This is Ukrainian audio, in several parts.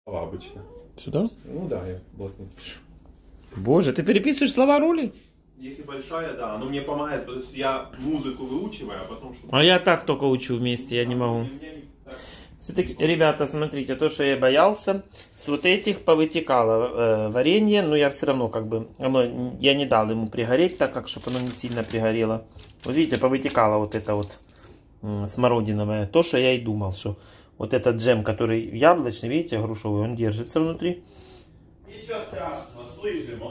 Обычно. Сюда? Ну да, я блокнот пишу. Боже, ты переписываешь слова роли? Если большая, да, оно мне помогает, то есть я музыку выучиваю, а потом что-то... А я так только учу вместе, я не могу. Все-таки, ребята, смотрите, то, что я боялся, с вот этих повытекало варенье, но я все равно как бы, я не дал ему пригореть, так как, чтобы оно не сильно пригорело. Вот видите, повытекало вот это вот смородиновое, то, что я и думал, что вот этот джем, который яблочный, видите, грушевый, он держится внутри. Ничего страшного, слышимо.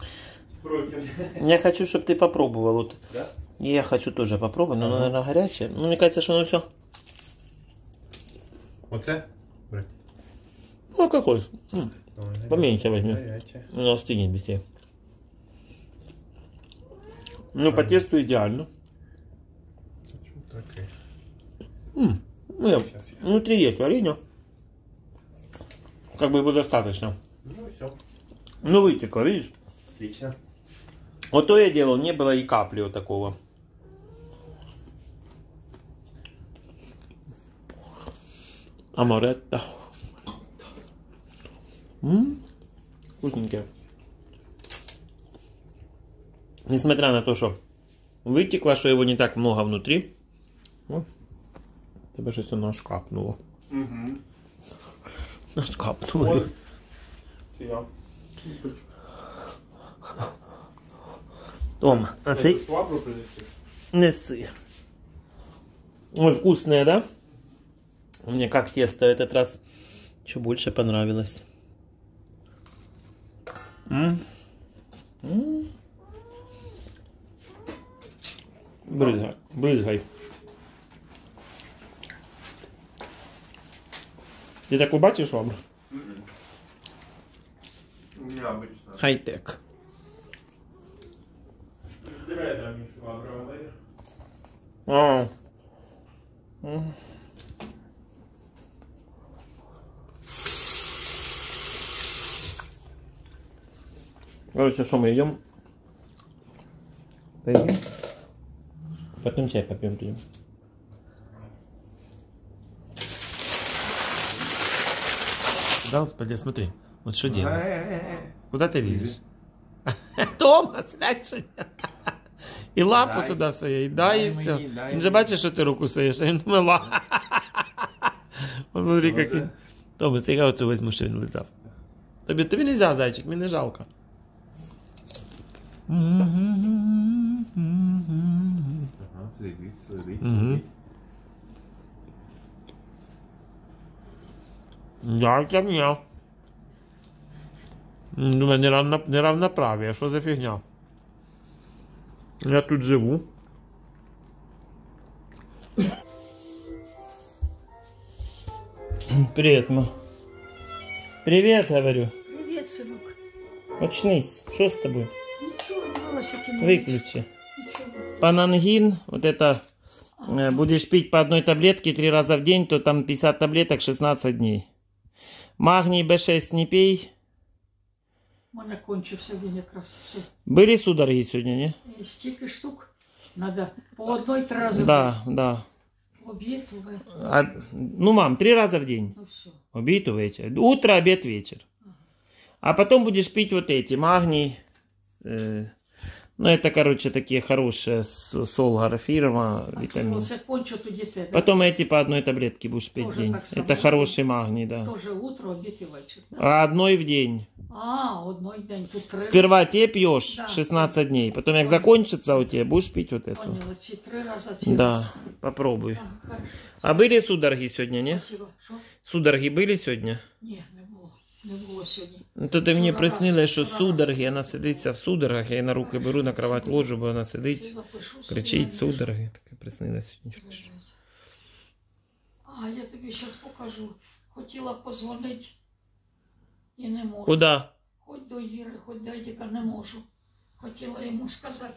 Я хочу, чтобы ты попробовал. Вот. Да? И я хочу тоже попробовать, но оно, наверное, горячее. Ну, мне кажется, что оно все. Оце? Брать. Ну, какой? Поменьше возьми. Оно остынет быстрее. Ну, по тесту идеально. Внутри есть варенье. Как бы его достаточно. Ну, все. Ну, вытекло, видишь? Отлично. Вот то я делал, не было и капли вот такого. Амаретто. Вкусненькие. Несмотря на то, что вытекло, что его не так много внутри. О, тебе щось воно шкапнуло. Угу. Шкапнуло. Том, а ты неси. Ой, вкусные, да? Мне как тесто в этот раз еще больше понравилось. Брызгай, брызгай. Ты так бачиш, Вабра? Необычно. Хай-тек. А. Короче, что мы идем? Поедим? Потом чай попьем пьем. Да, господи, смотри. Вот что делаешь. Куда ты видишь? Тома, слядь. І лапу Дай. туди своє, і дай, і все. Мені, дай Він же бачить, що ти руку стоїш, а він думає, ла. Смотри, який. Томас, я оцю візьму, що він лизав. Тобі не можна, зайчик, мені не жалко. Ага, следить. Я темнел. Думаю, неравноправие, що за фігня? Я тут живу. Привет, ма. Привет, говорю. Привет, сынок. Очнись. Что с тобой? Ничего, волосики не Выключи. Ничего. Панангин, вот это, будешь пить по одной таблетке 3 раза в день, то там 50 таблеток 16 дней. Магний B6 не пей. У мене кончився він якраз все. Были судороги сегодня, не? І стільки штук. Надо по одной 3 рази Да, да. обід, уве. Ну, мам, 3 раза в день. Ну все. Обед, вечер. Утро, обед, вечер. А потом будешь пить вот эти, магний. Ну, это, короче, такие хорошие, солгар фирма, витамин. Оце кончу тоді те, да? Потом эти по одной таблетке будешь пить в Тоже день. так само. Это хороший магний, да. Тоже утро, обід і вечір. Да? А одной в день. Одной день. Тут 3 Сперва те пьешь Да. 16 дней. Потом, как закончится у тебя, будешь пить вот эту. Поняла, ці 3 рази, ці Да, раз. попробуй. Хорошо. А были судороги сегодня, не? Спасибо. Що? Судороги были сегодня? Ні, не було. Не було сьогодні. Ну, то ти мені Вчора приснилось, раз, що вчора судороги, вона сидиться в судорогах, я її на руки беру, на кровать ложу, бо вона сидить, Всі запишу собі, кричить напишу. судороги. Таке приснилось. А я тобі зараз покажу. Хотіла позвонити і не можу. Куда? Хоч до Іри, хоч до Едіка не можу. Хотіла йому сказати.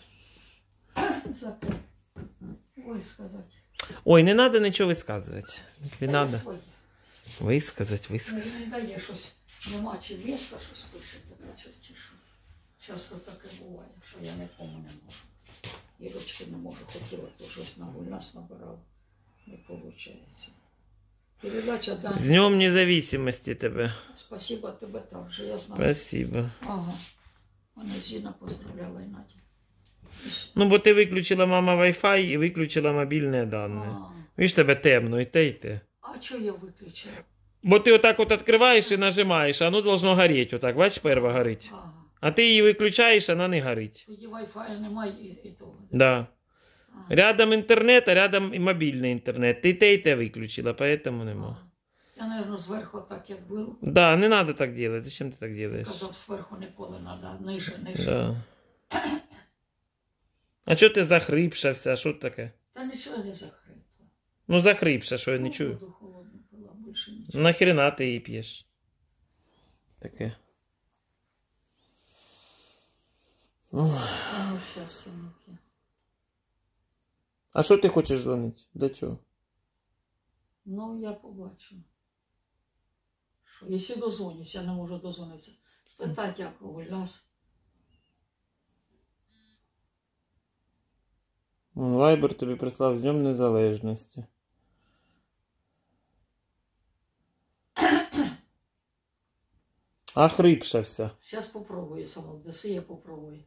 Висказати. Ой, не треба нічого висказувати. Не Та треба. я своє. Висказати. Не дає щось, нема чи міста, щось пише, таке чи що. Часто таке буває, що я нікому не можу. Ірочки не можу, хотіла, то щось на гульнас набирала. Не виходить. Передача, да. З Днем Независимости тебе. Спасибо тебе также, я знаю. Спасибо. Ага. Мене Зіна поздравляла і Надя. Ну, бо ти виключила, мама, Wi-Fi і виключила мобільні дані. Видиш, тебе темно, і те, і те. А чого я виключила? Бо ти отак от відкриваєш і нажимаєш, а воно должно горіти отак. Бачиш, перва горить. Ага. А ти її виключаєш, вона не горить. Тоді Wi-Fi немає і того. Да. Ага. Рядом інтернет, а рядом і мобільний інтернет. Ти те і те виключила, поэтому нема. Я, мабуть, зверху так як беру. Да, не надо так делать. Зачем ти так делаешь? Казав, зверху ніколи треба, ниже. Да. А чого ти захрипша вся? Що таке? Та нічого не захрипло. Ну захрипша, що я не чую. Воду холодну пила, більше нічого. Нахрена ти її п'єш? Таке. Ох. А ну, щас, синуки. А що ти хочеш дзвонити? До чого? Ну, я побачу. Що, якщо дозвонюсь, я не можу дозвонитися. Спитати, як Уляс. Вайбер тобі прислав з Днем Незалежності. А хрипша вся. Зараз попробую, сама в Деси я попробую.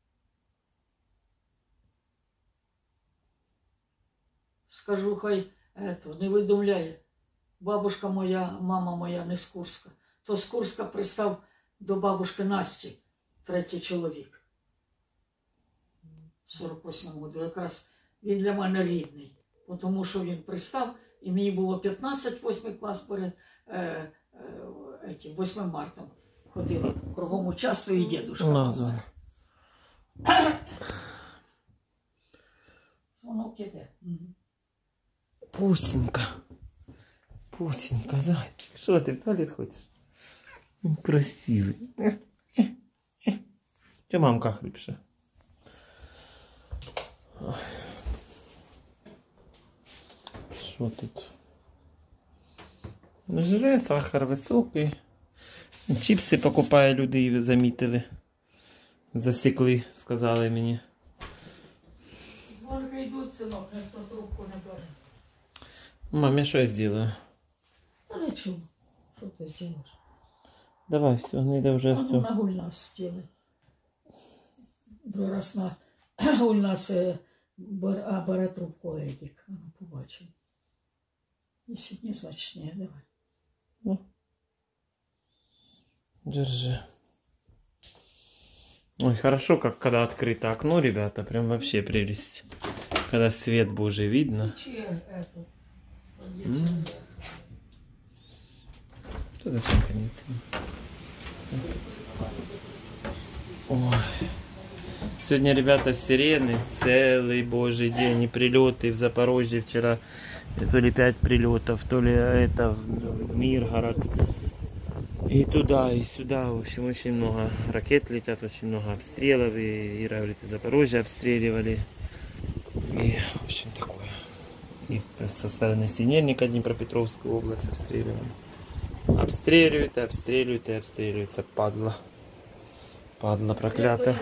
Скажу, хай не видумляє. Бабушка моя, мама моя не з Курська. То з Курська пристав до бабушки Насті, третій чоловік. В 48-му году. Якраз він для мене рідний. Тому що він пристав, і мені було 15, 8 клас перед 8 марта. Ходила кругом участву і дідушка. Назва. Звонок іде. Пусінька. Пусінька, зайчик. Що ти в туалет хочеш? Красивий. Чи мамка хрипша? Що тут? Жре, сахар високий. Чіпси покупає люди і замітили. Засікли, сказали мені. Звонки йдуть, синок, ніхто трубку не бере. Мам, я що я зроблю? Та нічого. Що ти зробиш? Давай, все, не йде вже все. На гульнас зробили. Другий раз на гульнас бере трубку Едік. Побачимо. Якщо ні, значить ні, давай. Ну. Держи. Ой, хорошо, как когда открыто окно, ребята, прям вообще прелесть. Когда свет Божий видно. Что зачем конец? Ой. Сегодня, ребята, сирены целый божий день. И прилеты в Запорожье вчера. То ли 5 прилетов, то ли это в Миргород. И туда, и сюда. В общем, очень много ракет летят, очень много обстрелов. И Ира говорит, и Запорожье обстреливали. И, в общем, такое. И со стороны Синельника Днепропетровскую область обстреливали. Обстреливают, и обстреливают, и обстреливаются. Падла. Падла проклята.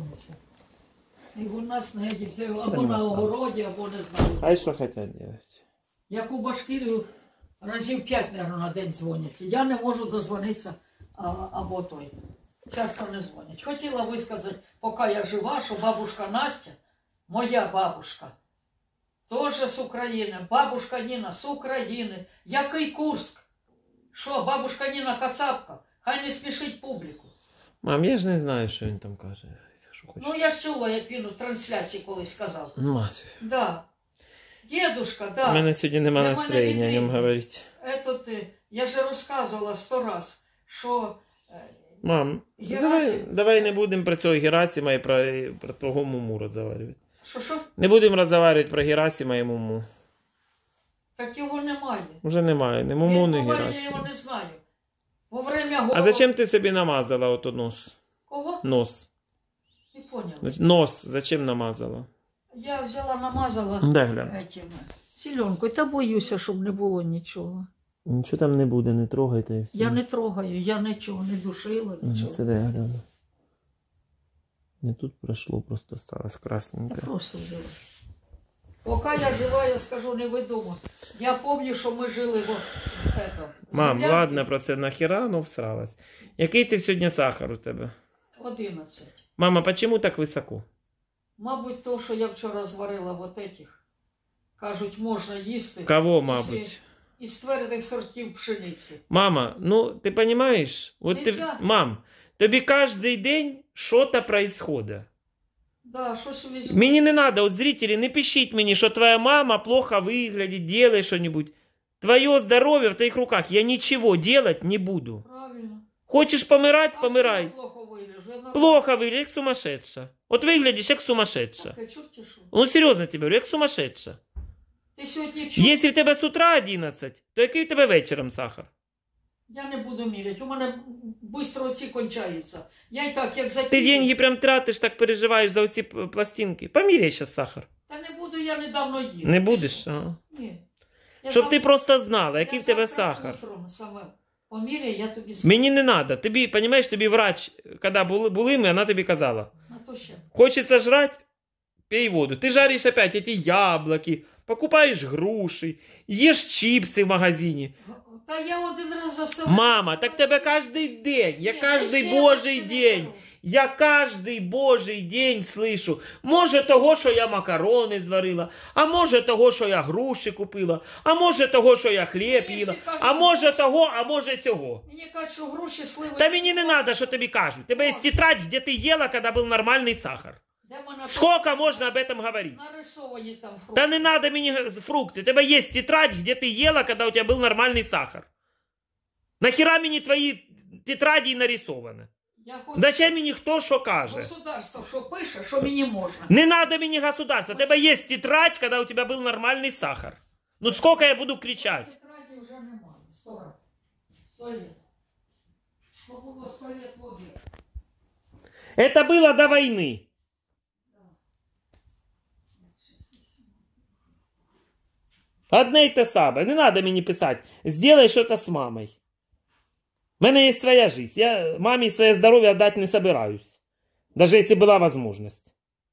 І у нас на Едік, або на огороді, або не знаю. А что хотят делать? Як у Башкирію разів 5, мабуть, на день дзвонять. Я не можу дозвонитися, або той. Часто не дзвонять. Хотіла висказати, поки я жива, що бабушка Настя, моя бабушка, теж з України. Бабушка Ніна з України. Який Курськ? Що, бабушка Ніна Кацапка? Хай не смішить публіку. Мам, я ж не знаю, що він там каже. Ну, я ж чула, як він у трансляції колись сказав. Мать. Да. Дедушка, да. У мене сьогодні немає настроєння о ньому говорити. Я же розказувала 100 раз, що Мам, давай не будемо про цього Герасима і про твого Муму розмовляти. Що? Не будемо розмовляти про Герасима і Муму. Так його немає. Вже немає, ні Муму, ні Я Герасима. його не знаю. Во время А зачем ти собі намазала ото нос? Кого? Нос. Не понял. Нос зачем намазала? Я взяла, намазала Дай гляну. зеленкою. Та боюся, щоб не було нічого. Нічого там не буде, не трогайте. Я не трогаю, я нічого не душила, нічого. Це дай гляну. Не тут пройшло, просто сталося Я красненько. просто взяла. Поки я жила, я скажу, не видумав. Я пам'ятаю, що ми жили в Мам, ладно, про це нахера, ну всралась. Який ти сьогодні сахар у тебе? 11. Мама, почему так високо? Мабуть, то, що я вчора зварила вот этих. Кажуть, можна їсти. Кого, мабуть? Із твердих сортів пшениці. Мама, ну ти розумієш? Вот ти, мам, тобі кожен день що-то происходит. Да, щось візьму. Мені не надо, от зрителі, не пишіть мені, що твоя мама плохо виглядить, делай что-нибудь. Твое здоровье в твоих руках, я ничего делать не буду. Правильно. Хочеш помирать, А помирай. Плохо вигляджу. Плохо виглядиш, як сумасшедша. От виглядиш, як сумасшедша. Ну серйозно тебе говорю, як сумасшедша. Ти сьогодні чув? Якщо в тебе з утра 11, то який в тебе вечором сахар? Я не буду міряти, у мене швидко ці кончаються. Я і так, як Ти деньги прям тратиш, так переживаєш за оці пластинки. Поміряй зараз сахар. Та не буду, я недавно їла. Не будеш? Ага. Ні. Щоб ти просто знала, який в тебе сахар. Саме поміряй, я тобі скажу. Мені не треба. Тобі, розумієш, тобі врач, коли були ми, вона тобі казала. А то ще. Хочеться жрати? Пей воду. Ти жариш опять эти яблоки, покупаєш груші, їш чіпси в магазині. Та я один раз за все... Мама, так тебе кожен день, я кожен божий день. Я кожний божий день слышу. Може того, що я макарони зварила, а може того, що я груші купила, а може того, що я хліб їла, а може того, а може цього. Мені кажуть, що груші, сливи... Та мені не треба, що тобі кажуть. Тебе є тетрадь, де ти їла, коли був нормальний сахар. Сколько можно об этом говорить? Нарисовані там фрукти. Да не надо мне фрукты. У тебя есть тетрадь, где ты ела, когда у тебя был нормальный сахар. Нахера мне твои тетради нарисованы? Зачем мені хто що каже? Государство що пише, що мені можна. Не надо мені государство. У тебе є тетрадь, когда у тебя был нормальный сахар. Ну сколько я буду кричать? Тетраді вже немає. 100 лет. Що було 100 лет в обід. Это было до войны. Одне й те саме. Не надо мені писати. Сделай что-то с мамой. У мене є своя жизнь. Я мамі своє здоров'я отдать не собираюсь. Даже если была возможность.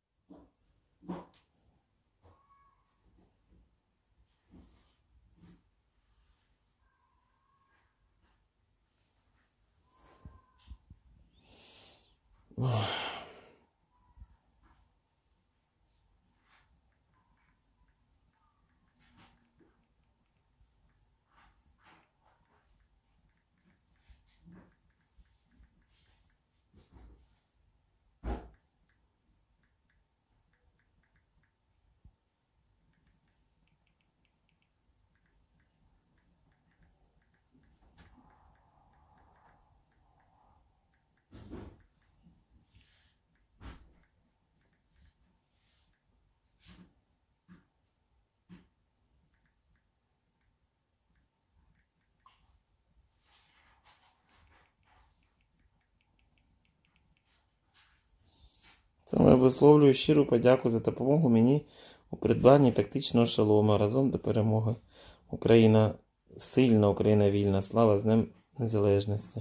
Саме висловлюю щиру подяку за допомогу мені у придбанні тактичного шолома. Разом до перемоги. Україна сильна, Україна вільна. Слава з Днем Незалежності.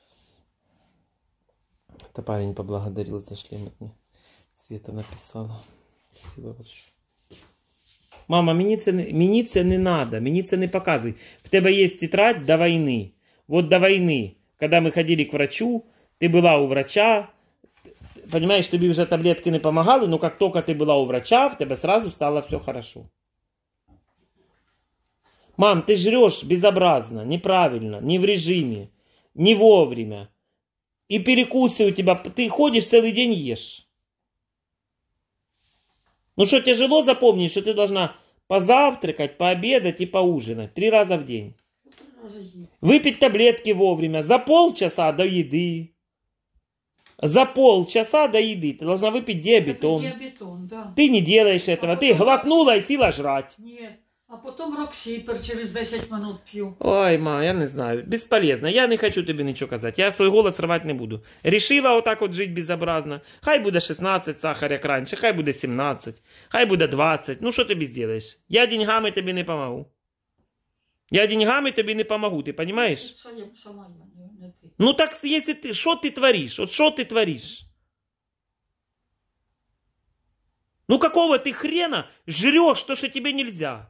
Та парень поблагодарил за шлем. Света написала. Спасибо большое. Мама, мені це не надо, мені це не показуй. В тебе є тетрадь до війни. Вот до війни, коли ми ходили к врачу, ти була у врача, понимаешь, тобі вже таблетки не помогали, но как только ты была у врача, в тебе сразу стало все хорошо. Мам, ты жрешь безобразно, неправильно, не в режиме, не вовремя. И перекусы у тебя, ты ходишь целый день ешь. Ну что, тяжело запомнить, что ты должна позавтракать, пообедать и поужинать 3 раза в день. Выпить таблетки вовремя, за полчаса до еды. За полчаса до еды ты должна выпить диабетон. Диабетон, да. Ты не делаешь этого, ты глотнула и села жрать. Нет. А потом роксипер через 10 минут пью. Ой, ма, я не знаю. Бесполезно. Я не хочу тобі нічого казати. Я свій голос рвати не буду. Решила отак от жити безобразно. Хай буде 16 сахар, як раніше. Хай буде 17. Хай буде 20. Ну, що тобі зробиш? Я деньгами тобі не помогу. Я деньгами тобі не помогу, ти розумієш? Сама я, не ти. Ну так, якщо ти, що ти твориш? От що ти твориш? Ну какого ты хрена жрешь то, что тебе нельзя?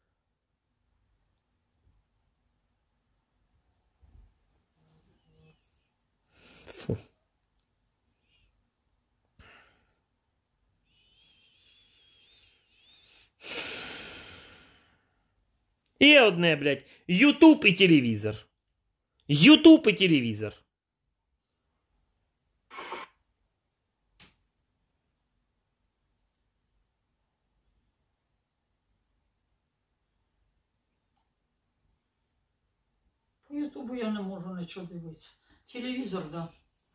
Фу. И одне, блядь, YouTube и телевизор. YouTube и телевизор. По Ютубу я не можу нічого дивитися. Телевізор, да.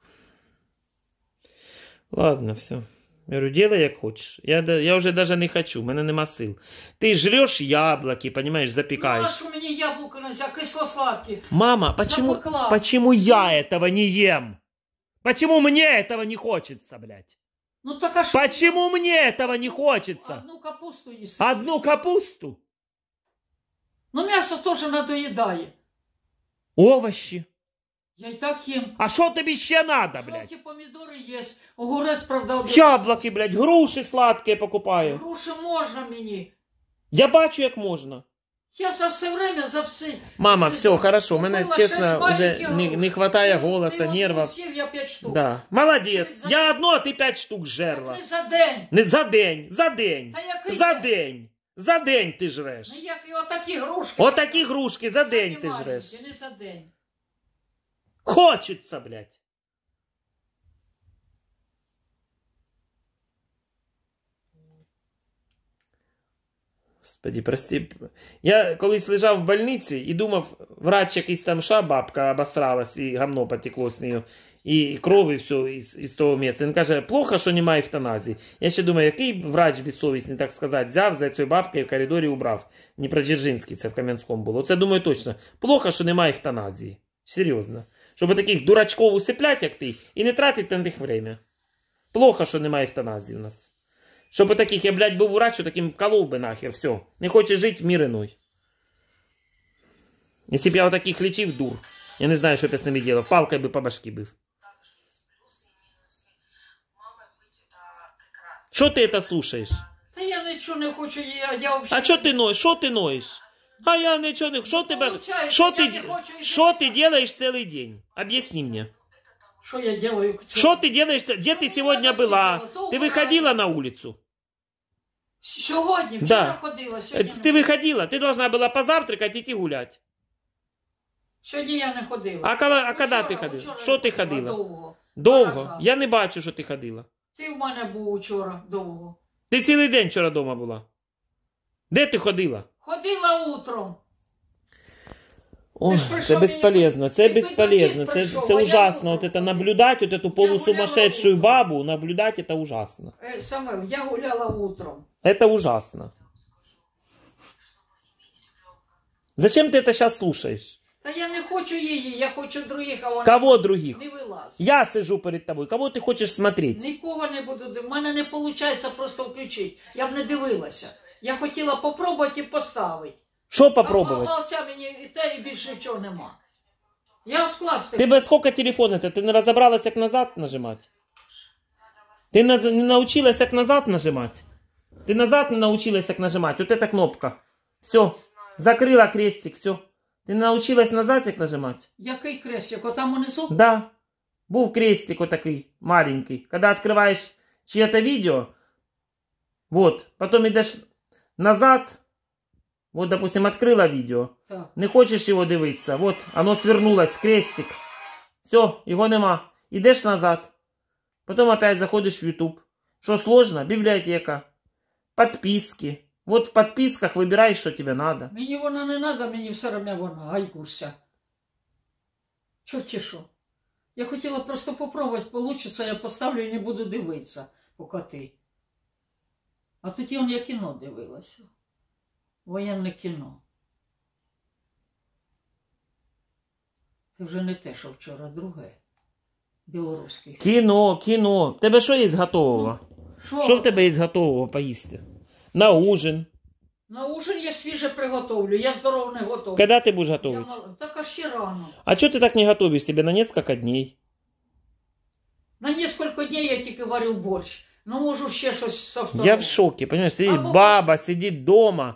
Ладно, все. Я говорю, делай як хочеш. Я вже даже не хочу, в мене нема сил. Ти жреш яблоки, понимаешь, запікаєш. Ну, а що мені яблуко нельзя, кисло-сладкі. Мама, почему я этого не ем? Почему мне этого не хочется, блядь? Ну так а що? Почему мне этого не хочется? Одну капусту їсти. Одну капусту? Ну м'ясо теж надоїдає. Овощи. Я і так їм. А що тобі ще надо, блядь? Жовті помідори є. Огурець, правда, один. Яблоки, блядь, груші сладкі покупаю. Груші можна мені. Я бачу, як можна. Я за все время, за все. Мама, все, хорошо, у мене, Купила чесно, 6 уже маленьких не груш. хватає Ти голоса, одну нервів. з'їв, я 5 штук. Да. Молодець. Я одну, а ти 5 штук жерла. Так не за день. Не за день, за день. Та який За день? день. За день ти жреш. Ну як і отакі грушки. Отакі грушки за день ти Маленькі, жреш. не за день. Хочеться, блядь. Господи, прости. Я колись лежав в больниці і думав, врач якийсь там бабка обосралась і гамно потекло з нею. І кров, і все із того місця. Він каже, плохо, що немає евтаназії. Я ще думаю, який врач безсовісний, так сказати, взяв за цією бабкою в коридорі убрав. Дніпродзержинський, це в Кам'янському було. Це, думаю, точно. Плохо, що немає евтаназії. Серйозно. Щоб таких дурачков усиплять, як ти, і не тратити на них время. Плохо, що немає евтаназії у нас. Щоб таких, я, блядь, був врач, таким колов би нахер, все. Не хоче жити, в мир иной. Если б я вот таких лечив, дур. Я не знаю, что б я с ними делал. Палкой бы по башке бив. Что ты это слушаешь? Та я нічого не хочу, я взагалі... А что ты ноешь? Что ты ноешь? А я ничего не... Что ты... Получается, Что я ты... не хочу Что ты делаешь целый день? Объясни мне. Що я делаю? Что ты делаешь? Где ты сегодня была? Ты выходила на улицу? Сьогодні, вчора Да. ходила, сьогодні Ты выходила? Ты должна была позавтракать и идти гулять. Сьогодні я не ходила. А когда ти Вчора ходила? я Що ти ходила ходила? Довго. Довго? Назад. Я не бачу, що ти ходила. Ти в мене був вчора довго. Ти цілий день вчора вдома була. Де ти ходила? Ходила утром. Ой, Ти ж прийшов це мені- безполезно, це ти безполезно, підобід прийшов, це а я ужасно. утром Вот это ходила. наблюдать, вот эту полусумасшедшую гуляла бабу, наблюдать это ужасно. Самвел, я гуляла утром. Это ужасно. Зачем ты это сейчас слушаешь? Та я не хочу її, я хочу других, а вона Кого других? не вилазить. Я сижу перед тобой. Кого ты хочешь смотреть? Нікого не буду дивитися. У мене не виходить просто включити. Я б не дивилася. Я хотіла попробувати і поставити. Что попробовать? А оця мені і те, і більше нічого нема. Я вкласти. Ты бы сколько телефона-то? Ты не разобралась, как назад нажимать? Ты не научилась, как назад нажимать? Ты назад не научилась, как нажимать? Вот эта кнопка. Все. Закрыла крестик, все. Ты научилась назад, как нажимать? Який крестик? Отам унизу? Да. Був крестик вот такой маленький. Когда открываешь чье-то видео, вот, потом идешь назад, вот, допустим, открыла видео, Так. не хочеш його дивитися, вот, оно свернулось, крестик, все, його нема, ідеш назад, потом опять заходиш в YouTube. Что сложно? Библиотека, подписки, вот в подписках выбираешь, что тебе надо. Мені вона не треба, мені все одно вона, гайкурся. Чого ти що? Я хотіла просто попробувати, получиться, я поставлю і не буду дивитися, поки ти. А тоді он я кіно дивилася. Воєнне кіно. Це вже не те, що вчора, друге. Білоруське. Кіно. В тебе що є готового? Що в тебе є готового поїсти? На ужин. На ужин я свіже приготовлю, я здорово не готовлю. Когда ты будешь Я готовить? Так а ще рано. А что ты так не готовишь себе на несколько дней? На несколько дней я тільки варю борщ. Ну, можу ще щось софтового. Я в шоке, понимаешь? Сидит Або- баба, сидит дома,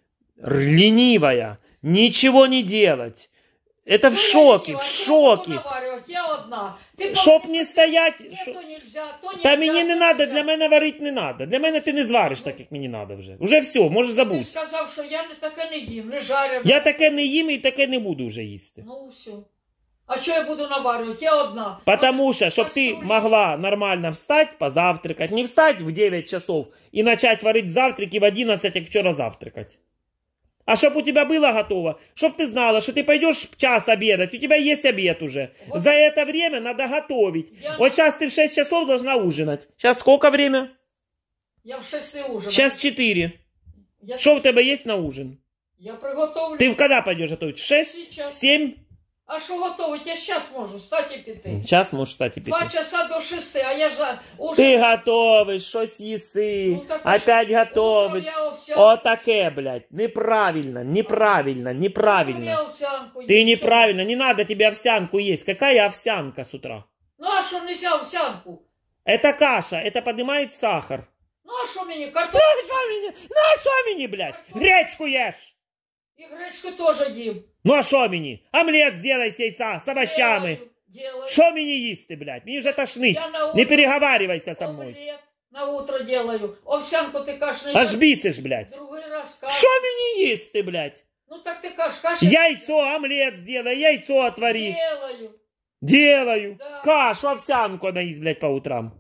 ленивая, ничего не делать. Это в шоке, в шоке. Я одна. Ти Щоб не стоять... Ні, то нельзя, то нельзя. Та мені не то треба, нельзя. для мене варити не треба. Для мене ти не звариш так, як мені треба вже. Уже все, можеш Ти забути. сказав, що я не таке не їм, не жарю. Я таке не їм і таке не буду вже їсти. Ну, все. А що я буду наварювати? Я одна. Потому что, чтобы ты Кастрюлю. могла нормально встать, позавтракать, не встать в 9 часов и начать варить завтраки в 11, как вчера завтракать. А чтобы у тебя было готово, чтобы ты знала, что ты пойдешь в час обедать, у тебя есть обед уже. Вот. За это время надо готовить. Я- Вот сейчас ты в 6 часов должна ужинать. Сейчас сколько время? Я в 6 ужин. Сейчас 4. Я, Что у тебя есть на ужин? я приготовлю. Ты когда пойдешь готовить? В 6? Сейчас. 7? А що готовить? Я зараз можу встати і піти. Сейчас можешь встать и 2 пить. часа до 6, а я за Ты готовишь, щось їси, Ну, так а опять що? готовиш. Утром я овсянку. Отаке, блядь, неправильно, неправильно, Утром я неправильно. овсянку Ты їм. неправильно, не надо тебе овсянку есть. Какая овсянка с утра? Ну а що нельзя овсянку? Это каша, это поднимает сахар. Ну а що мені? Ну Картоплю а что мне, ну а что мне, блядь, гречку ешь. і гречку теж їм. Ну а что мне, омлет сделай с яйца, с овощами. Делаю. Что мне есть ты, блядь, мне уже тошнить. Я на Не утро переговаривайся со мной. омлет на утро делаю. Овсянку ти кажеш не Аж їм. бісиш, блядь. Другий раз кашу. Что мне есть ты, блядь? Ну так ти кажеш, кашу. Яйцо, омлет сделай, яйцо отвори. Делаю. Делаю. Да. Кашу, овсянку она есть, блядь, по утрам.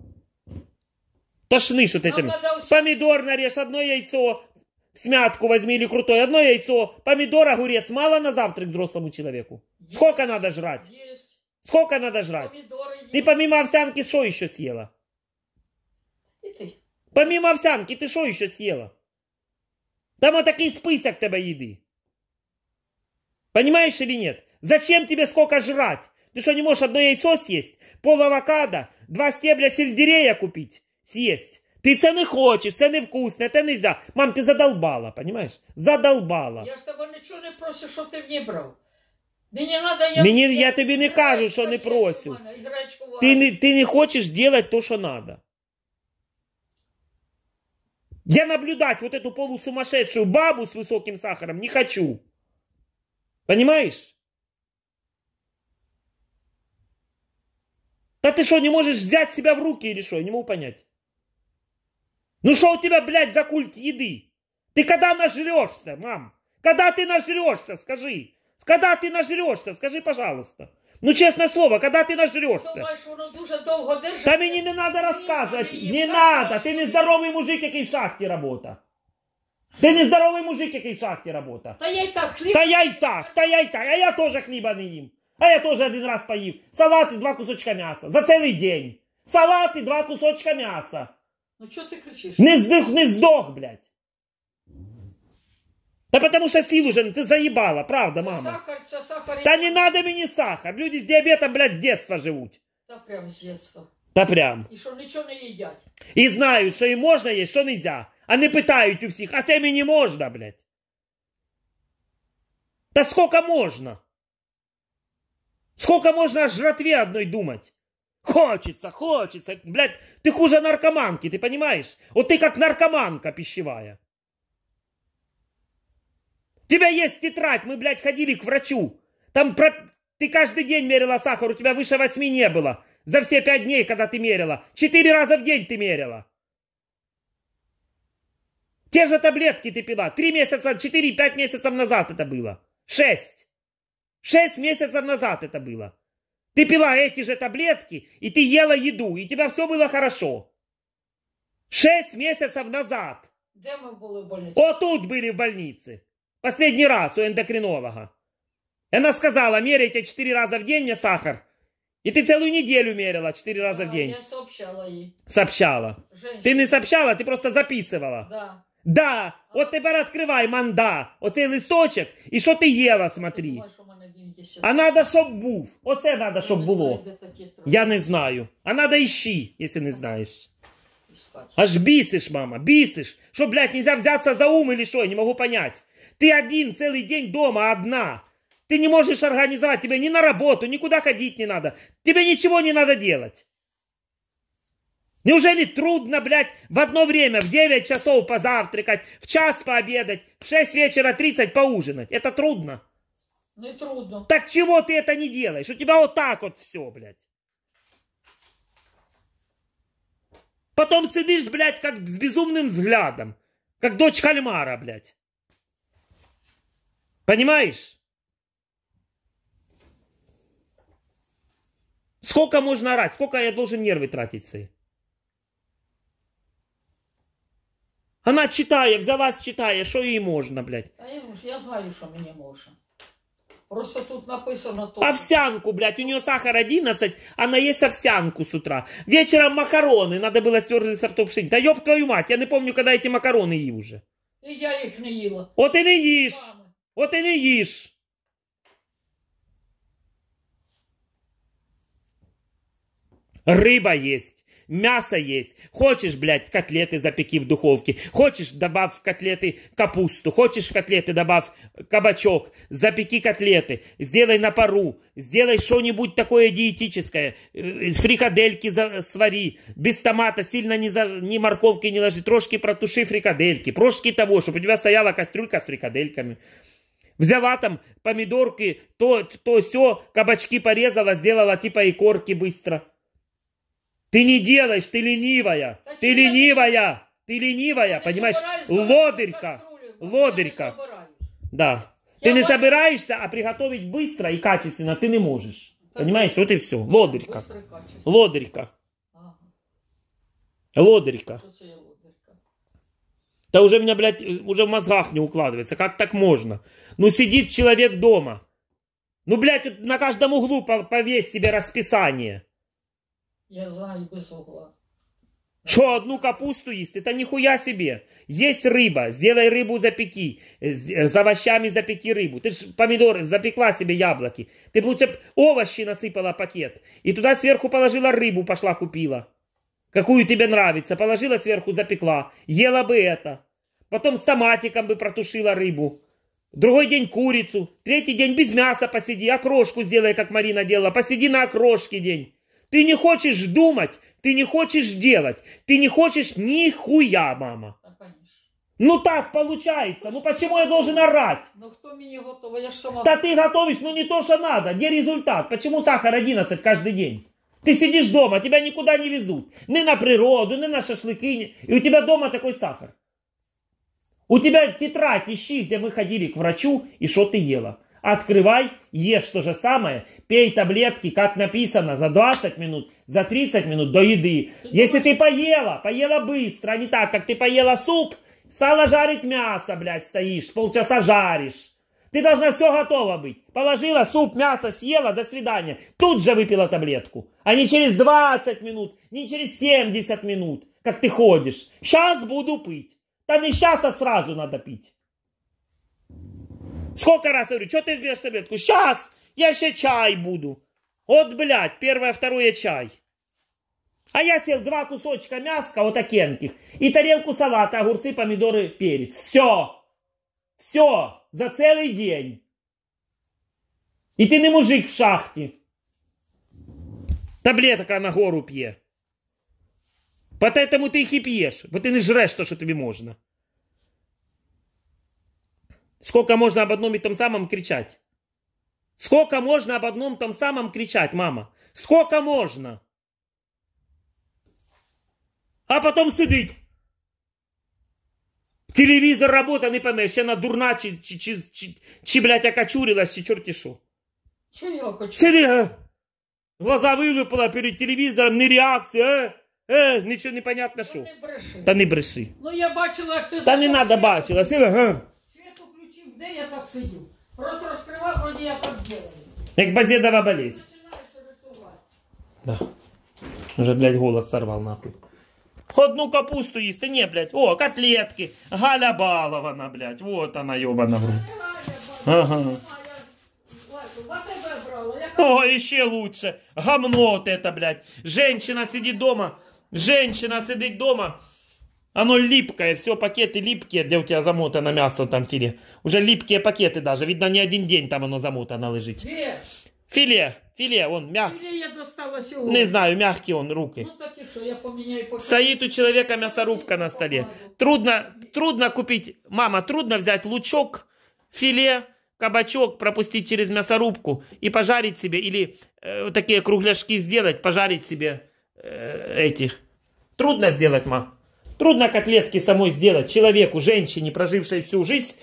Тошны что ты Нам этим. надо овсянку. Помидор нарежь, одно яйцо. Смятку возьми или крутое, одно яйцо. Помидор, огурец. Мало на завтрак взрослому человеку? Сколько надо жрать? Есть. Сколько надо жрать? Помидоры Ты есть. помимо овсянки что еще съела? И ты. Помимо овсянки ты что еще съела? Там вот такой список тебе еды. Понимаешь или нет? Зачем тебе сколько жрать? Ты что, не можешь одно яйцо съесть? Пол авокадо? 2 стебля сельдерея купить? Съесть? Ты це не хочешь, це невкусно, это нельзя. Мам, ты задолбала, понимаешь? Задолбала. Я з тебе нічого не прошу, що ти мені брав. Мені надо... Я тобі не кажу, що не просю. Ты не хочешь делать то, что надо. Я наблюдать вот эту полусумасшедшую бабу с высоким сахаром не хочу. Понимаешь? Да ты что, не можешь взять себя в руки или что? Я не могу понять. Ну что у тебя, блядь, за культ еды? Ты когда нажрешься, мам? Когда ты нажрешься, скажи. Когда ты нажрешься, скажи, пожалуйста. Ну, честное слово, когда ты нажрешься? Думаєш, воно дуже довго держиться? Та мені не надо розказувати. Ні, Не так, надо. так, Ти ні. нездоровий мужик, який в шахті работа. Ти нездоровий мужик, який в шахті работа. Та я й так хліб... Та я й так. А я теж хліба не їм. А я теж один раз поїв. Салат і 2 кусочка м'яса. За цілий день. Салат і 2 кусочка м'яса. Ну чого ти кричиш? Не здох, блядь. Да потому что сил уже, ты заебала, правда, Це мама. сахар, це сахар. Да не надо мне сахар. Люди с диабетом, блядь, с детства живут. Та прям з дитинства. Да прям. І що нічого не їдять. І знають, що і можна є, що нельзя. А не питають у всіх, а це мені можна, блядь. Да сколько можно? Сколько можно о жратве одной думать? Хочется, блядь, ты хуже наркоманки, ты понимаешь? Вот ты как наркоманка пищевая. У тебя есть тетрадь, мы, блядь, ходили к врачу. Там ты каждый день мерила сахар, у тебя выше 8 не было. За все 5 дней, когда ты мерила. 4 раза в день ты мерила. Те же таблетки ты пила. 3 месяца, 4-5 месяцев назад это было. 6. 6 месяцев назад это было. Ты пила эти же таблетки, и ты ела еду, и у тебя все было хорошо. 6 месяцев назад. Де ми були в больниці? Вот тут были в больнице. Последний раз у эндокринолога. И она сказала, меряйте 4 раза в день мне сахар. И ты целую неделю мерила 4 раза в день. Я сообщала їй. Сообщала. Женщина. Ты не сообщала, ты просто записывала. Да. Да, от тепер відкривай манда, оцей листочок, і що ти їла, Ти смотри. думаєш, у мене він є А надо, щоб був. Оце надо, щоб Я не було. знаю, де такі трохи Я не знаю. А надо ищи, якщо не знаєш. іскати. Аж бісиш, мама, бісиш. Що, блядь, нельзя взяться за ум или что, я не могу понять. Ты один целый день дома, одна. Ты не можешь организовать, тебе ни на работу, никуда ходить не надо. Тебе ничего не надо делать. Неужели трудно, блядь, в одно время, в 9 часов позавтракать, в час пообедать, в 6 вечера 30 поужинать? Это трудно? Не трудно. Так чего ты это не делаешь? У тебя вот так вот все, блядь. Потом сидишь, блядь, как с безумным взглядом. Как дочь кальмара, блядь. Понимаешь? Сколько можно орать? Сколько я должен нервы тратить свои? Она читає, взялась читає, що їй можна, блядь? Я знаю, що мені можна. Просто тут написано то. Овсянку, блядь, у нее сахар 11, она ест овсянку с утра. Вечером макароны, надо было стерлить сортов пшени. Да ёб твою мать, я не помню, когда эти макароны ел уже. І я їх не їла. Вот и не ешь, вот и не ешь. Рыба есть. Мясо есть. Хочешь, блядь, котлеты запеки в духовке. Хочешь, добавь в котлеты капусту. Хочешь в котлеты, добавь кабачок. Запеки котлеты. Сделай на пару. Сделай что-нибудь такое диетическое. Фрикадельки свари. Без томата сильно ни морковки не ложи. Трошки протуши фрикадельки. Прошки того, чтобы у тебя стояла кастрюлька с фрикадельками. Взяла там помидорки, то все, кабачки порезала, сделала типа икорки быстро. Ты не делаешь, ты ленивая, ты ленивая, ты ленивая, понимаешь? Лодырька, лодырька. Да. Ты не собираешься, а приготовить быстро и качественно ты не можешь. Понимаешь, вот и все. Лодырька. Лодырька. Лодырька. Да уже у меня, блядь, уже в мозгах не укладывается. Как так можно? Ну сидит человек дома. Ну, блядь, на каждом углу повесь себе расписание. Я знаю, без угла. Что, одну капусту есть? Это нихуя себе. Есть рыба, сделай рыбу запеки. С овощами запеки рыбу. Ты ж помидоры запекла себе яблоки. Ты бы лучше овощи насыпала пакет. И туда сверху положила рыбу, пошла купила. Какую тебе нравится. Положила сверху, запекла. Ела бы это. Потом с томатиком бы протушила рыбу. Другой день курицу. Третий день без мяса посиди. Окрошку сделай, как Марина делала. Посиди на окрошке день. Ты не хочешь думать, ты не хочешь делать, ты не хочешь нихуя, мама. Ну так получается, ну почему я должен орать? Ну кто мне готовый, я ж сама... Да ты готовишь, ну не то, что надо, где результат? Почему сахар 11 каждый день? Ты сидишь дома, тебя никуда не везут. Ни на природу, ни на шашлыки, и у тебя дома такой сахар. У тебя тетрадь, ищи, где мы ходили к врачу, и что ты ела. Открывай, ешь то же самое, пей таблетки, как написано, за 20 минут, за 30 минут до еды. Если ты поела быстро, а не так, как ты поела суп, стала жарить мясо, блядь, стоишь, полчаса жаришь. Ты должна все готово быть. Положила суп, мясо съела, до свидания. Тут же выпила таблетку. А не через 20 минут, не через 70 минут, как ты ходишь. Сейчас буду пить. Да не сейчас, а сразу надо пить. Сколько раз говорю, что ты пьешь таблетку? Сейчас, я еще чай буду. Вот, блядь, первое, второе чай. А я съел 2 кусочка мяска, вот такеньких, и тарелку салата, огурцы, помидоры, перец. Все. Все. За целый день. И ты не мужик в шахте. Таблетка на гору пье. Поэтому ты их и пьешь. Бо ты не жрешь то, что тебе можно. Сколько можно об одном и том самом кричать? Сколько можно об одном и том самом кричать, мама? Сколько можно? А потом сидить. Телевизор работает, не поймешь, она дурна, чи блядь, окочурилась, чи черти шо. Че я окочурилась? Сиди, глаза вылупила перед телевизором, не реакция, ничего не понятно шо. Не бреши. Та не бреши. Ну я бачила, як ти... Та не надо бачила, сиди, Свет включив, де я так сидю. Рот розкривав, вроді я так делаю. Як базедова болезнь. Починаєш рисувати. Да. Уже, блядь, голос сорвал нахуй. Одну капусту есть, не, блядь. О, котлетки. Галя балована, блядь. Вот она, ебана в рот. Ага. О, еще лучше. Гамно вот это, блядь. Женщина сидит дома. Женщина сидит дома. Оно липкое, все пакеты липкие, где у тебя замотано мясо там филе. Уже липкие пакеты даже. Видно, не один день там оно замотано лежит. Филе, он мягкий. Філе я достала сьогодні. Не знаю, мягкий он, руки. Ну так і що, я поміняю поки. Стоит у человека мясорубка на столе. Трудно купить, мама, трудно взять лучок, филе, кабачок, пропустить через мясорубку и пожарить себе, или такие кругляшки сделать, пожарить себе эти. Трудно сделать, ма. Трудно котлетки самой сделать человеку, женщине, прожившей всю жизнь.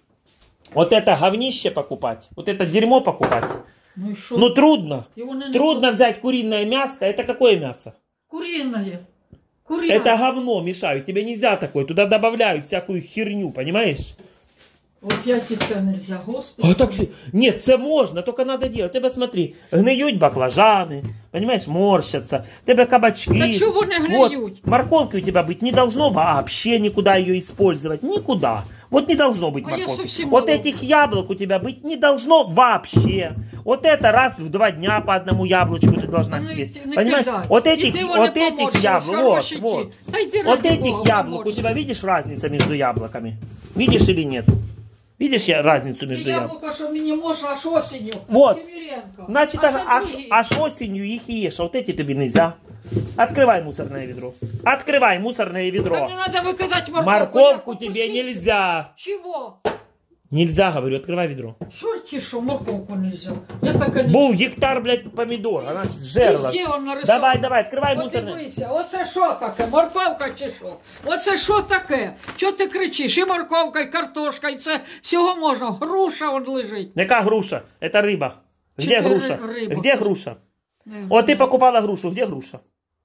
Вот это говнище покупать, вот это дерьмо покупать. Ну, и шо? Ну трудно. Его не Трудно взять куриное мясо. Это какое мясо? Куриное. Куриное. Это говно мешают. Тебе нельзя такое. Туда добавляют всякую херню, понимаешь? Опять и це нельзя, господи. А так, нет, це можно, только надо делать. Тебе смотри, гниють баклажаны, понимаешь, морщатся. Тебе кабачки. Да чего не гниют? Вот, морковки у тебя быть не должно вообще никуда ее использовать. Никуда. Вот не должно быть А я морковки. совсем Вот мало. этих яблок у тебя быть не должно вообще. Вот это раз в 2 дня по одному яблочку ты должна Ну, съесть. не Понимаешь? кидай. Вот Иди, этих вон, не яблок, поморщилась, вот, хороший вот. кит. Да иди, Вот ради этих Бога, яблок, у поморщись. тебя видишь разница между яблоками? Видишь или нет? Видишь я разницу І между яблоками? яблука, що мені можна аж осінню. Вот. Сіміренко. Значит, А це другі. аж осенью их ешь, а вот эти тебе нельзя. Открывай мусорное ведро. Открывай мусорное Та ведро. не треба викидати морковку. Морковку я тебе укусила. нельзя. Чого? Нельзя, говорю, открывай ведро. Чорті що, морковку нельзя. Я така не... Был гектар, блядь, помидор. Она сжерла. Везде он нарисовав. Давай, открывай мусорное. Подивися, оце що таке? Морковка чи що? Оце що таке? Чого ти кричиш? І морковка, і картошка, і це всього можна. Груша он лежить. Яка груша? Это рыба. Где Что ты груша? рыба? Где груша? Вот ты покупала грушу, где груша?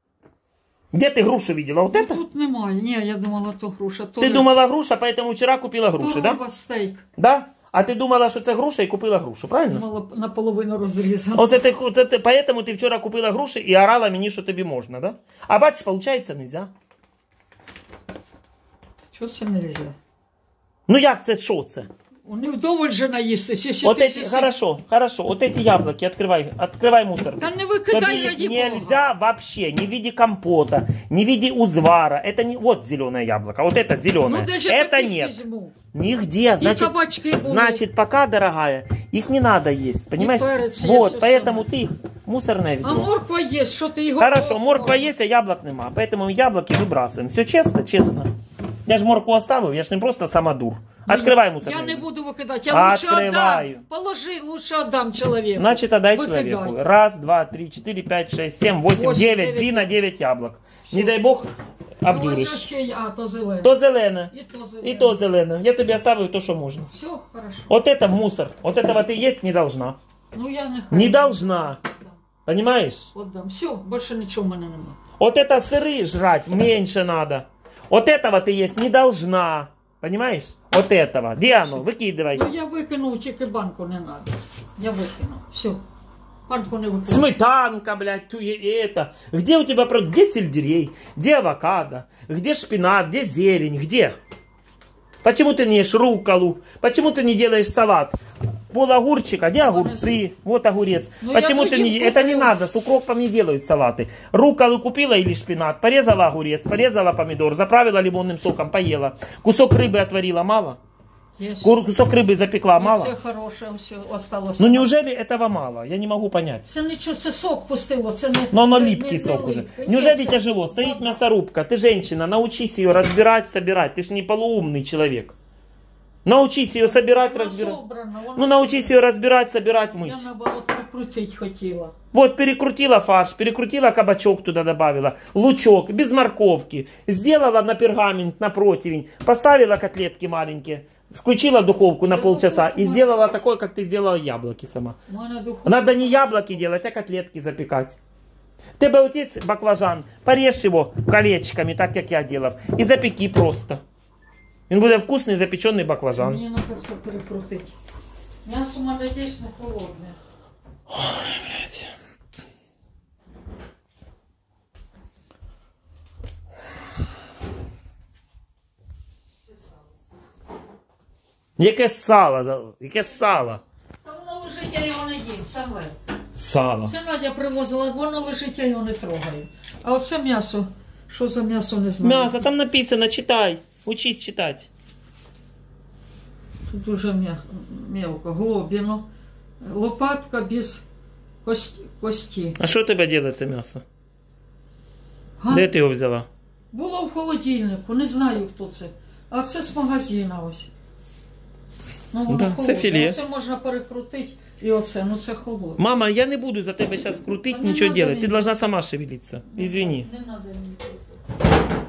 Где ты грушу видела? Вот это? Тут немає. Ні, я думала, то груша. То Ты думала груша, поэтому вчера купила груши, да? риба, стейк. Да? А ты думала, что это груша и купила грушу, правильно? Думала, наполовину розрізала. Вот это, поэтому ты вчера купила груши и орала мне, что тебе можно, да? А бачишь, получается, нельзя. Чого це нельзя? Ну як це, що це? Вони вдоволь же наїстись, якщо Вот ти эти, хорошо, вот эти яблоки открывай мусор. Та не викидай, Тобі їх раді Бога. нельзя вообще, ни в виде компота, ни в виде узвара. Это не, вот зеленое яблоко, вот это зеленое. Ну, даже Это таких нет. візьму. Нигде, І кабачки були. значит, пока, дорогая, их не надо есть, понимаешь? перец Вот, есть, поэтому всё ты их мусорное А ведро. морква є, що ти його... Хорошо, морква есть, а яблок нема, поэтому яблоки выбрасываем. Все честно, честно. Я ж моркву оставил, я ж не просто самодур. Открывай мусорное Я не ведро. буду викидати, я лучше Открываю. отдам. Положи, лучше отдам человеку. Значит, отдай Викидай. человеку. 1, 2, 3, 4, 5, 6, 7, 8, 8, 9. 9. Зина, 9 яблок. Не дай Бог, Ну, ось обдуришь. ще, а, то зелене. То зелене. І то зелене. И то зелене. Я тебе оставлю то, что можно. Все, хорошо. Вот это в мусор. Вот этого ты есть не должна. Ну, я не Не должна. Понимаешь? Отдам. Все, більше нічого в мене нема. Вот это сыры жрать меньше надо. Вот этого ты есть не должна. Понимаешь? Вот этого. Где оно? Выкидывай. Ну, я викинув, тільки банку не треба. Я викинув. Все. Банку не викинув. Сметанка, блядь, это. Где у тебя, где сельдерей? Где авокадо? Где шпинат? Где зелень? Где? Почему ты не ешь рукколу? Почему ты не делаешь салат? Пол огурчика, где огурцы? Вот огурец. Ну, Почему я ты не... других Это не купила. надо, с укропом не делают салаты. Рукколу купила или шпинат, порезала огурец, порезала помидор, заправила лимонным соком, поела. Кусок рыбы отварила, мало? Є. Кусок рыбы запекла, мало? Все хороше, все осталось. Ну неужели этого мало? Я не могу понять. Це нічого, це сок пустило, це не... Но оно не- липкий не сок уже. липкий. Неужели Ні, це- тяжело? Стоит мясорубка. Ты женщина, научись ее разбирать, собирать. Ты же не полуумный человек. Научись ее собирать, Воно разбирать. собрано, воно Ну научись ее разбирать, собирать, мыть. Я наоборот прикрутить хотіла. Вот перекрутила фарш, перекрутила кабачок туда добавила, лучок, без морковки. Сделала на пергамент, на противень. Поставила котлетки маленькие. Включила духовку на полчаса и сделала такое, как ты сделала яблоки сама. У мене духовка. Надо не яблоки делать, а котлетки запекать. Тебе вот есть баклажан, порежь его колечками, так как я делал, и запеки просто. Он будет вкусный запеченный баклажан. Мені треба це перекрутити. М'ясо в мене дійсно холодне. Яке сало, да, яке сало. Та воно лежить, я його не їм, саме. Сало. Це Надя привозила, воно лежить, я його не трогаю. А оце м'ясо, що за м'ясо, не знаю. Мясо, там написано, читай. Учись читать. Тут дуже мелко, глобіно. Лопатка без Кості. А що у тебе робить це м'ясо? Га? Де ти його взяла? Було в холодильнику, не знаю, хто це. А це з магазина ось. Ну, воно Да, це холодне. філе. Оце можна перекрутити і оце, ну це холодне. Мама, я не буду за тебе зараз крутити, Та не нічого надо робити. Ти мені. должна сама шевелитися. Извини. Не треба мені крутити.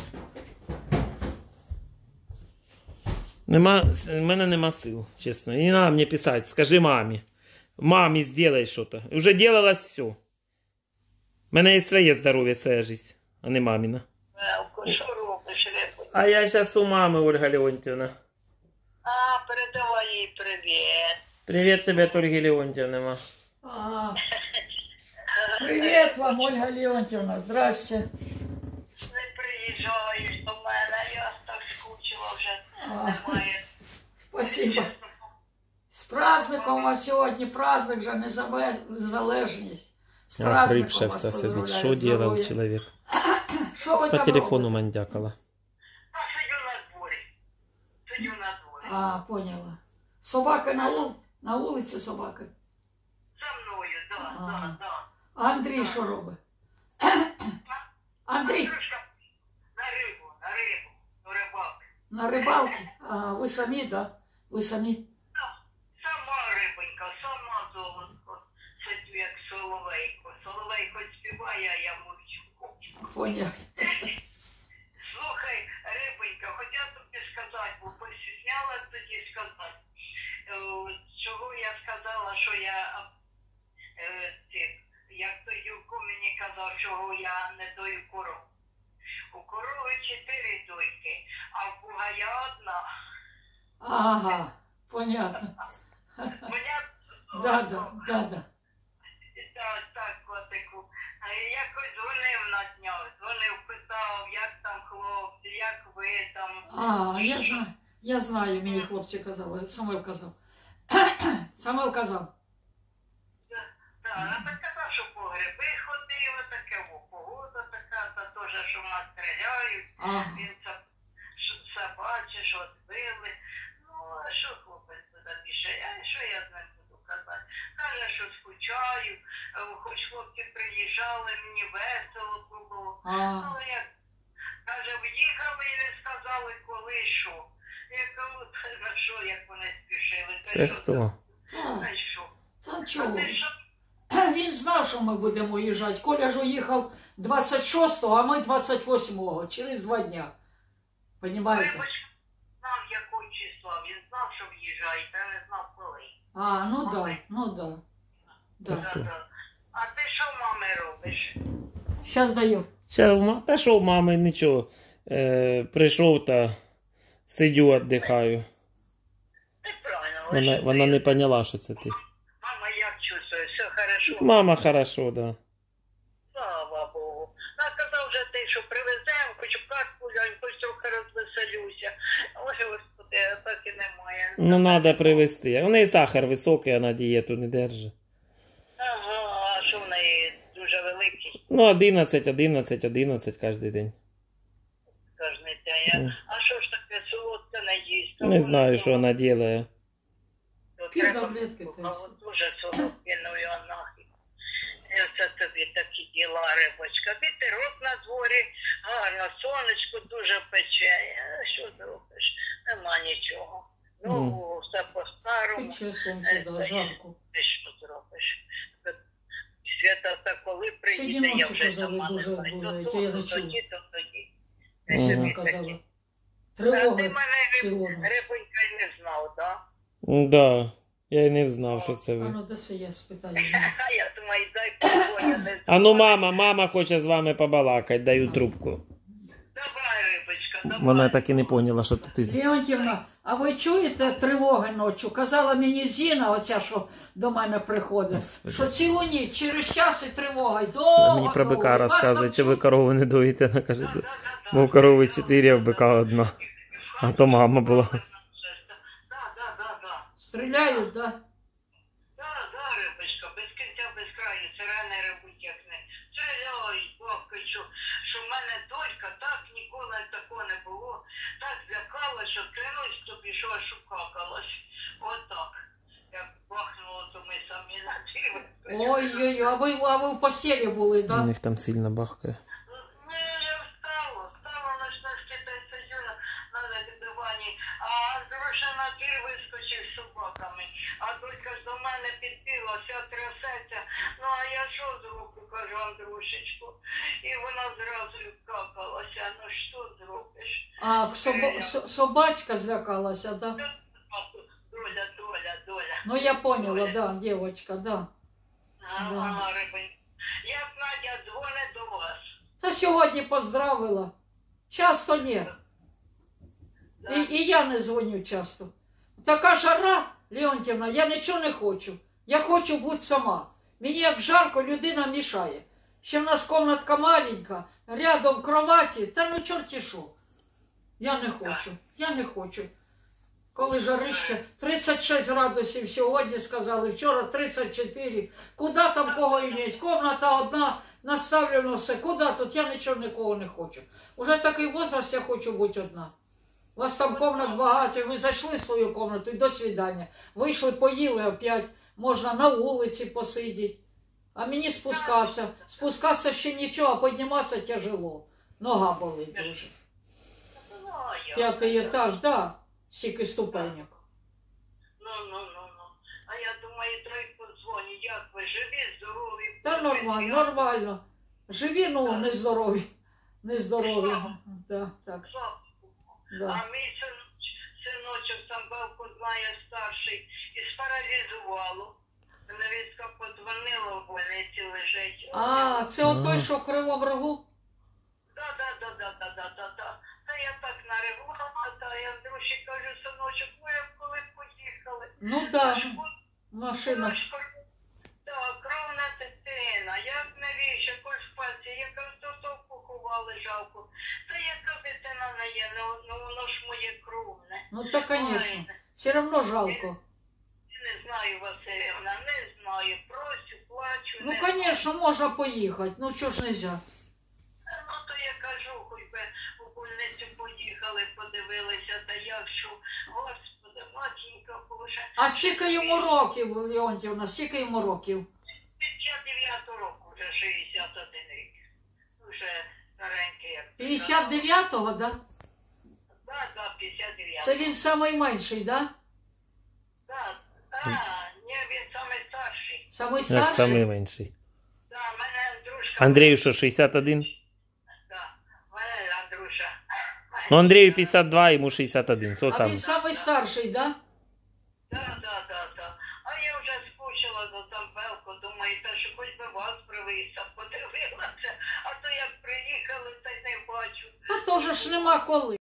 У мене нема сил, чесно. І не треба мені писати, скажи мамі. Мамі, сделай що-то. Уже делалось все. У мене є своє здоров'я, своя життя, а не маміна. Що робиш, Репо? А я зараз у мами, Ольга Леонтьевна. А, передавай їй привіт. Привіт тебе, Ольги Леонтьевна. А, привіт вам, Ольга Леонтьевна, здрасте. Не приїжджаєш до мене, я так скучила вже. Немає. Спасибо. З праздником вас сьогодні, праздник же, незалежність. З праздником Грибша вас вся сидить. поздравляю, Що делав здоров'я. чоловік? Що ви По там телефону робите? мандякала. А сидю на дворі. Сидю на дворі. А, поняла. Собака на вулиці собака. За мною, да, А. да. А Андрій що робить? Андрій Трошки на рибу, до рибалки. на рибалці. А ви самі, да? Ви самі? Сама рибонька, сама золотко. Сидю як соловейко. Соловей хоч співає, а я мовчу. Понятно. Слухай, рибонька, хотя тобі сказати, бо постісняла тоді сказати. Чого я сказала, що я, як той Юрко мені казав, чого я не дою коров. У корови 4 дойки, а в бугая одна. Ага, понятно. Понятно? Да. Так, котику. Якось дзвонив на днях, питав, як там хлопці, як ви там. А, я знаю, мені хлопці казали, Самвел казав. Так, а так казав, що по гриби ходив, таке, погода така, та теж, що в нас стріляють. Ага. Він це бачить, що збили. Ну, а що хлопець буде більше? Що я з ним буду казати? Каже, що скучаю, хоч хлопці приїжджали, мені весело було. Ну, як, каже, в'їхали і не сказали, коли і що. Я кажу, на що, як вони спішили? Та Це що хто? Та що? Та А чого? ти що? Він знав, що ми будемо їжджати. Коля ж уїхав 26-го, а ми 28-го, через 2 дня. Понімаєте? Вибач, знав, якого числа. Він знав, що в'їжджає, та не знав, коли. А, ну да. Хто? Да. А ти що, мами, робиш? Щас даю. Та що, мами, нічого. Прийшов та сидю, віддихаю. Ти правильно. Вона не поняла, що це ти. Мама, як чувствує? Все хорошо? Мама хорошо, да. Слава Богу. А казав вже ти, що привеземо, хоч в картку глянь, хоч трохи розвеселюся. Ой, Господи, так і немає. Ну, треба привезти. У неї сахар високий, а на дієту не держить. Ага, а що в неї дуже великий? Ну, 11 кожен день. Кожний день. А що ж таке солодке не їсть? Не знаю, що вона робить. Пів таблетки А теж. от дуже солодке, ну і нахід. Це тобі такі діла, рибочка. Вітерок на дворі, гарно, сонечко дуже пече. Що зробиш? Нема нічого. Ну, все по-старому. Пече сонце, да, жарко. Ти що зробиш? Свята, та коли приїде, Сьогодні я ночі вже казали, сама не дуже знаю. болить, То я не то, чула. тоді, то тоді. Ага. Вона казала. Та ти Тривога мене цілу ніч. рибонька й не знав, так? Да, я й не знав, що це А ви. ну, де це я спитаю. А я думаю, дай позвоню, не А ну, мама хоче з вами побалакати, даю трубку. Давай, рибочка, давай. Вона так і не поняла, що ти. Леонтьівна, а ви чуєте тривоги ночі? Казала мені Зіна, оця, що до мене приходить, Господи. що цілу ніч, через час і тривога, й довго, Мені про бика довго. Вас розказує, там чи ви чути? корову не доїте. Вона каже, мов корови 4, а в бика 1. А то мама була. Да. Стріляють, да? Да, рибочка, без кінця, без краю, сирени ревуть, як не. Стріляють, бабкою, що в мене донька так ніколи такого не було. Так злякалась, що клянусь тобі, що аж укакалась. Отак. Як бахнуло, то ми самі на Ой-ой-ой, а ви в постелі були, У да? них там сильно бахкає. Ну, я встала, ночності та й сидю на дивані, а Андрюша на двір вискочив з собаками, а дочка ж до мене підбігла, вся трясеться, ну а я що зроблю, кажу Андрушечку, і вона зразу какалася, ну що зробиш? А собачка злякалася, да? Доля. Ну я поняла, да, девочка, да. Ага, рибонька. Як Надя дзвонить до вас? Та сьогодні поздравила. Часто ні. І я не дзвоню часто. Така жара, Леонтівна, я нічого не хочу. Я хочу бути сама. Мені як жарко, людина мішає. Ще в нас кімнатка маленька, рядом кроваті, та ну чорті що. Я не хочу. Коли жарище 36 градусів сьогодні сказали, вчора 34. Куди там кого іметь? Комната одна, наставлено все. Куди тут? Я нічого нікого не хочу. Уже такий возраст, я хочу бути одна. У вас там комнат багато, ви зайшли в свою комнату і до свидання. Вийшли, поїли опять, можна на вулиці посидіти. А мені спускатися ще нічого, а підніматися тяжело. Нога болить дуже. 5-й етаж, да. Стільки ступеньок. Ну. А я думаю, трохи подзвоню. Як ви, живі, здорові? Та нормально. Живі, ну, нездорові. Да, так. Да. А мій синочок там балку знає старший і спаралізувало. Невістка подзвонила, в больниці лежить. А, це отой, що в Кривому Рогу? Да. Та я так наривала, та я Андрюші кажу, синочок, ви коли поїхали? Ну да, машина. Так, кровна дитина, як навіщо, кольспаці, яка то поховали жалко. Та яка дитина не є, ну воно ж моє кровне. Ну так, звісно. Все одно жалко. Не знаю, Василівна, не знаю, просю, плачу. Ну, звісно, можна поїхати. Ну, чого ж нельзя? Ну, то я кажу, хоч би у больницю поїхали, подивилися, та як що, Господи, матінка Боже. А скільки йому років, Леонтівна, скільки йому років? 59 року, вже 61 рік. Вже старенький, як 59-го, да? Да, 59. Це він найменший, да? Да. Ні, він самий старший. Самий Як старший? самий менший. Да, мене Андрюшка. Андрію що, 61? Да, мене Андрюша. Ну, Андрію 52, йому 61. Хто А сам? він самий старший, да? Да. А я вже скучила за там Белку, думаю, та що хоч би вас привезти, подивилася, а то як приїхали, та й не бачу. Та теж ж нема коли.